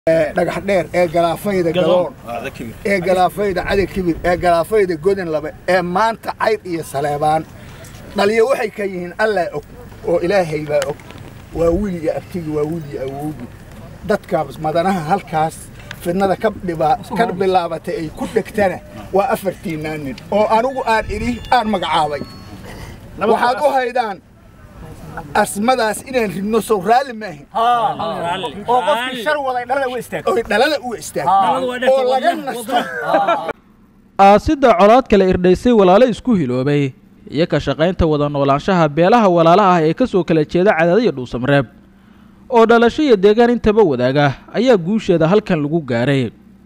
dhagax dheer ee galaafayda galoon ee galaafayda cadi kibir ee galaafayda godan laba ee maanta cayr iyo saleebaan dhaliyo waxay ka yihiin alla og oo ilaahay baa og waa wiil iyo abtigi waa wiil iyo awoogi dadkaas madanaha halkaas fidnada ka bilaabatay ay ku dhigtana waa 4 nin oo anigu aan magacaabay waxaad u haydaan asmadaas inaan ridno soo raali ma ahin oo qofkii shar waday dhalada u istaagay oo laga nasto aasida colaad kale irdhaysay walaalo isku hiloobay iyo ka shaqaynta wada noolaanshaha beelaha walaalaha ah ee ka soo kala jeeda Cadaad iyo Dhuusamareeb oo dhalasho iyo deegaan intaba wadaaga ayaa guusheeda halkan lagu gaaray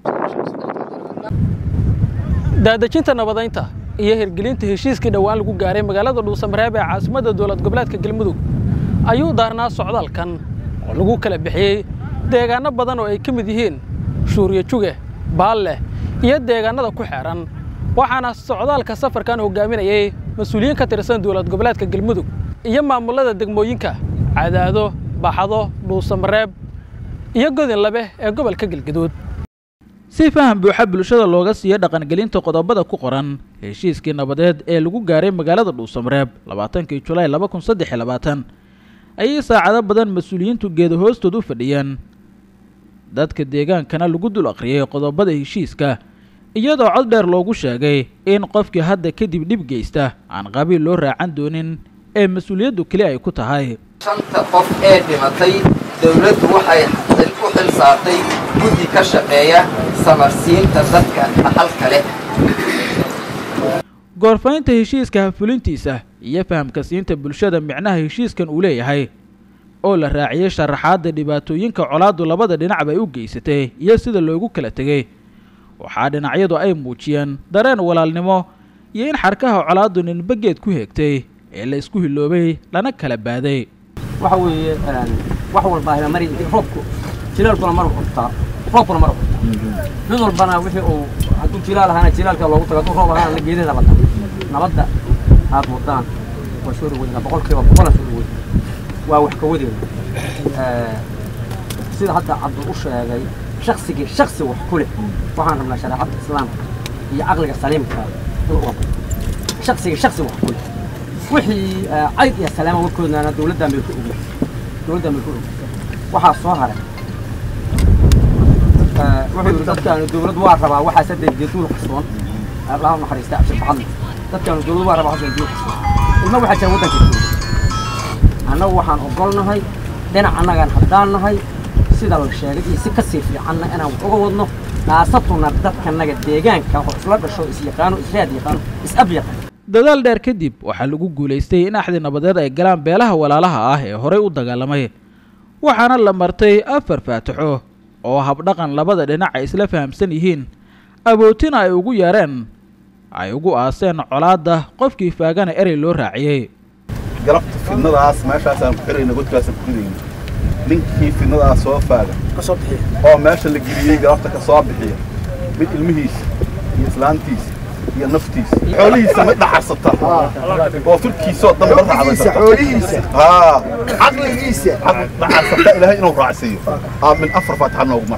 daadajinta nabadaynta iyo hirgelinta heshiiskii dhawaan lagu gaaray magaalada Dhuusamareeb ee caasimadda dawlad goboleedka Galmudug ayuu daarnaa socdaalkan oo lagu kala bixiyay deegaano badan oo ay ka mid yihiin Shuuriye Juge Baalle iyo deegaanada ku xeeran waxaana socdaalka safarkan hogaaminayay mas'uuliyiin ka tirsan dawlad goboleedka Galmudug iyo maamulada degmooyinka Cadaado Baxdo Dhuusamareeb iyo Godin Labe ee gobolka Galgaduud si faham buuxa bulshada looga siiyo dhaqangelinta qodobada ku qoran heshiiskii nabadeed ee lagu gaaray magaalada Dhuusamareeb 20 July 2023 ayay saacado badan mas'uuliyiintu geedo hoostooda u fadhiyeen dadka deegaankana lagu dul aqriyay qodobada heshiiska iyadoo cod dheer loogu sheegay in qofkii hadda kadib dhib geysta aan qabiil loo raacan doonin ee mas'uuliyaddu kali ay ku tahay shanta qof ee dhimatay dawladdu waxay u xil saartay guddi ka shaqeeya samarsiinta dadka dhaxalka leh goorfaynta heshiiska fulintiisa iyo fahamka siinta bulshada micnaha heshiiskan uu leeyahay oo la raaciyay sharaxaadda dhibaatooyinka colaadu labada dhinac ay u geysatay iyo sida loogu kala tagay waxaa dhinacyadu ay muujiyeen dareen walaalnimo iyo in xarkaha colaadu ninbageed ku heegtay ee la isku hiloobay lana kala baaday waxa weeye wax walba ay mari roobku jilaalkuna mar qabta roobkuna mar mid walbana wixii uu haduu jilaal ahaana jilaalka loogu tago roob ahaan la geedada la tago nabadda aad wadaan waa soo dhaweeyna boqolkiiba boqol soo dhaweey waa wax ka wadeena sida hadda Cabdu u sheegay shakhsi wax ku leh waxaan rabnaa shariicada islaamka iyo aqliga saliimka shakhsi wax ku leh wixii عيد يا سلام وكلنا أنا دولة ملكوء وحاس صهرة وحي كانوا دولة واربعة وحاسد الجدول حصون اللهم حريص تعبش بعض كانوا دولة واربعة حصون الجدول حصون المهم واحد شافوتك أنا وحن أقولنا هاي لنا عنا كان حدانا هاي سيدا الشارع يسكسر في عنا أنا وقولنا ناصتنا بدك كنا جديجان كأصلا بشو يسيقانو إسرائيل يقانو إسأبيق dadaal dheer kadib waxaa lagu guuleystay in axdi nabadeed ay galaan beelaha walaalaha ah ee horay u dagaalamay waxaana la martay 4 faataxo oo habdhaqan labada dhinac ay isla fahamsan yihiin abootina ay ugu yareen ay ugu aaseen colaada qofkii faagana erey loo raaciyay galabta fidnadaas meeshaas aan ku xirayna godkaas ku xirayna ninkii fidnadaas soo faaga ka soo bixiyo oo meesha la geliyay galabta ka soo bixiyo mid ilmihiisa iyo islaantiisa يا نفتيس حوليسه ما دحرسطه وفركيسو دمر حوليسه عقليسه دحرسطه الهي انه راعسيه من افر فاتحنا ومر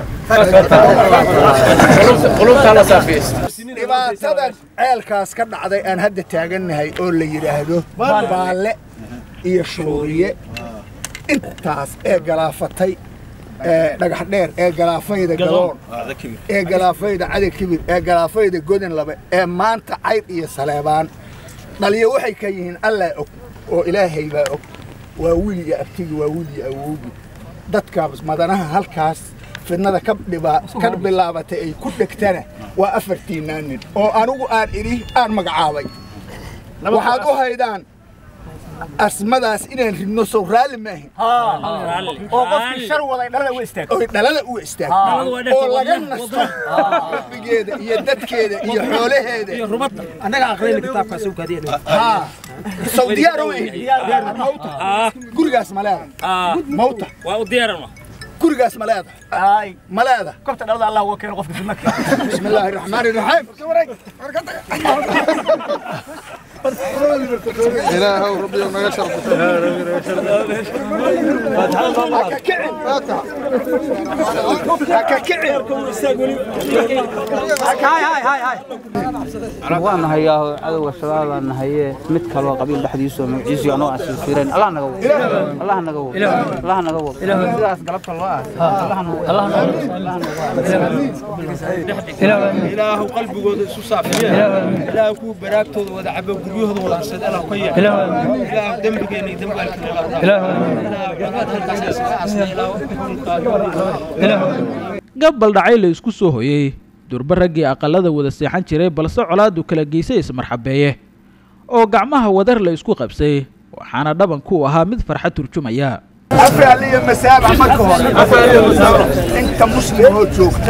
قلوب على سافيس dhibaatada ceelkaas ka dhacday aan hadda taaganahay oo la yiraahdo Baalle iyo Shuuriye intaas ee galaafatay dhagax dheer ee galaafayda galoon ee galaafayda cadi kibir ee galaafayda godan laba ee maanta cayr iyo saleebaan dhaliyo waxay ka yihiin alla og oo ilaahay baa og waa wiil iyo abtigi waa wiil iyo awoogi dadkaas madanaha halkaas fidnada ka bilaabatay ay ku dhigtana waa 4 nin oo anigu aan magacaabay waxaad u haydaan asmadaas inaan ridno soo raali ma ahin oo qofkii shar waday dhalada u istaagay oo laga nasto rabbigeeda iyo dadkeeda iyo xoolaheeda iyo rubada anaga aqriina kitaabkaas uu kaadiyay Saudiya mawta gurigaas ma leedahay mawta waa u diyaarana gurigaas ma leedahay اي ملاذا كنت دhalada Allah uga keenay qofka fidnaka بسم الله الرحمن الرحيم إلهي وربي ونجا شرف وانا هيا عدو الشباب انا هي mid kale qabiil dhaxdiisu magaciisu anoo asfiireen Allah naga wado Allah naga wado Allah naga wado sidaas galabta loo Allah إله قلبه سوسافيا إله كو براكتو ودا عبا غريهود ولا سد الله كيا إله دمبكيني دمبالك gabal dhacay la isku soo hoyay durba raggii aqalada wada seexan jiray balse colaadu kala geysay ismarxabeeye oo gacmaha wadar la isku qabsay waxaana dhaban ku ahaa mid farxad turjumaya أفعل لي مسابع مكه أنت مسلم هو جوكته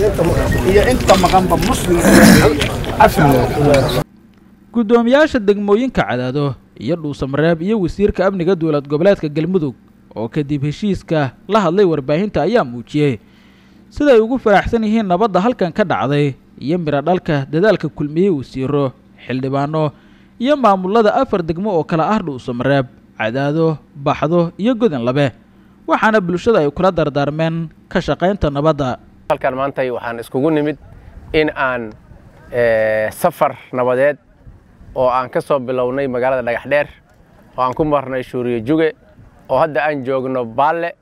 هي أنت مغنب مسلم أفعل gudoomiyaasha degmooyinka Cadaado iyo Dhuusamareeb iyo wasiirka amniga dawlad goboleedka Galmudug oo kadib heshiiska la hadlay warbaahinta ayaa muujiyay sida ay ugu faraxsan yihiin nabadda halkan ka dhacday iyo mira dhalka dadaalka kulmiyay wasiiro xildhibaano iyo maamulada afar degmo oo kala ah Dhuusamareeb Cadaado Baxdo iyo Godan Labe waxaana bulshada ay kula dardaarmeen ka shaqaynta nabadda halkan maanta waxaan iskugu nimid in aan safar nabadeed oo aan ka soo bilownay magaalada Dhagaxdheer oo aan ku marnay Shuuriye Juge oo hadda aan joogno Baalle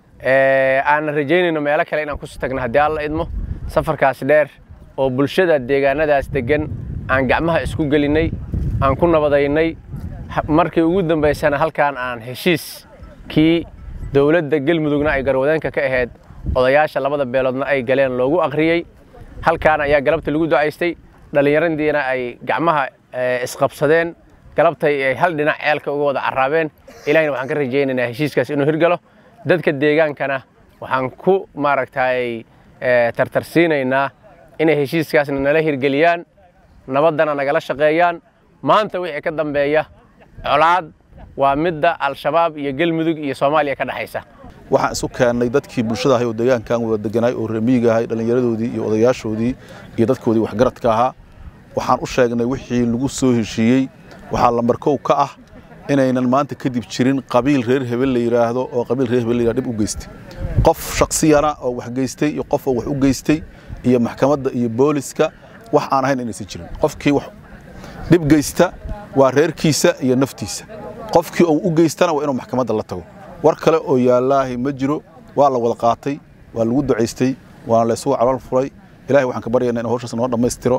aan rajeynayno meelo kale inaan ku tagno hadii Alla idmo safarkaas dheer oo bulshada deegaanadaas degan aan gacmaha isku gelinay aan ku nabadaynay markii ugu dambeysana halkaan aan heshiis kii dawladda Galmudugna ay garwadeenka ka ahayd odayaasha labada beeloodna ay galeen loogu aqriyay halkaan ayaa galabta lagu ducaystay dhalinyarandiina ay gacmaha isqabsadeen galabtay ay hal dhinac ceelka uga wada carraabeen ilaahina waxaan ka rajaynaynaa heshiiskaas inuu hirgalo dadka deegaankana waxaan ku maaragtay tartarsiinaynaa inay heshiiskaasna nala hirgeliyaan nabadana nagala shaqeeyaan maanta wixii ka dambeeya colaad waa midda al-shabaab iyo Galmudug iyo Soomaaliya ka dhaxaysa waxaan isu keenay dadkii bulshada ahay oo deegaankan wada deganay oo reemiga ahay dhalinyaradoodii iyo odayaashoodii iyo dadkoodii wax garadka ahaa waxaan u sheegnay wixii lagu soo heshiiyay waxa la markow ka ah inaynan maanta kadib jirin qabiil reer hebel la yiraahdo oo qabiil reer hebel la yiraahdo dib u geystay qof shakhsiyana oo wax geystay iyo qof oo wax u geystay iyo maxkamadda iyo booliska wax aan ahayn inaysan jirin qofkii wax dib geysta waa reerkiisa iyo naftiisa qofkii uu u geystana waa inuu maxkamadda la tago war kale oo yaalaahi ma jiro waa la wada qaatay waa lagu duceystay waa la soo calal furay ilaahay waxaan ka baryaynaa in hawshaas noo dhameystiro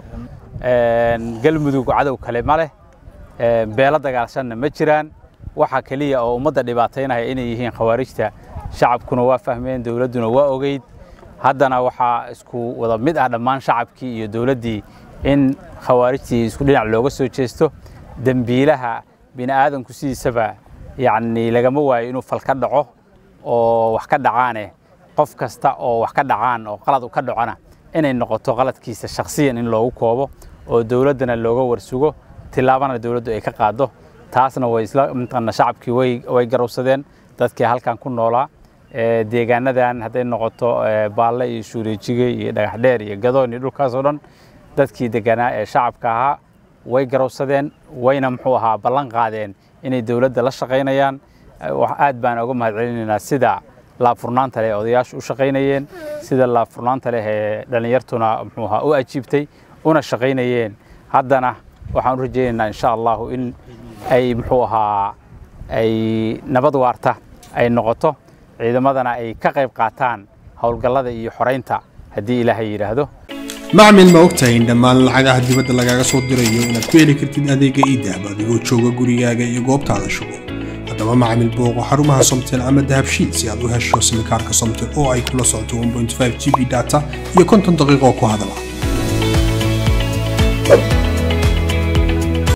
Galmudug cadow kale ma leh beela dagaalsanna ma jiraan waxa kaliya oo ummadda dhibaateynaya inay yihiin khawaarijta shacabkuna waa fahmeen dawladuna waa ogeyd haddana waxa isku wada mid ah dhammaan shacabkii iyo dawladdii in khawaarijtii isku dhinac looga soo jeesto dambiilaha bini'aadanku sidiisaba يعني لجمع وإنه فالكدعه أو وحكدعانه قف كستا أو وحكدعان أو غلط وكدعانه إن النقطة غلط كيس شخصيا إن لو كوبه أو دولتنا اللوجو ورسوجه تلعبنا الدولة إيك قاده تاسنا وإسلام من شعب كوي ويجروسدين تذكر هل كان كون نولا ديجانا دان هذه النقطة بالله يشوري شيء دحدير يجدون يدرك كذا تذكر ديجانا شعب كها ويجروسدين وينمحوها بلان قادين إن الدولة لا شقينيان وعاد بان أقوم هذعلنا سدا لا فرنان تله أضياش وشقينيين سدا لا فرنان تله دنيرتنا محوها أو أجيبتي ونا شقينيين هذانا وحنرجينا إن شاء الله إن أي محوها أي نبض وارته أي نقطة إذا ماذا أي كقيب قاتان هول قلده يحرينتا هدي إلهي يرهده macmil ma ogtahay in dhammaan lacagaha dibadda lagaaga soo dirayo inaad ku heli kartid adeega e-dahab adigoo jooga gurigaaga iyo goobtaada shugo haddaba macmil booqo xarumaha Somtel ama dahabshiil si aad u hesho simikaarka Somtel oo ay kula socoto 1.5 GB data iyo 50 daqiiqo ku hadala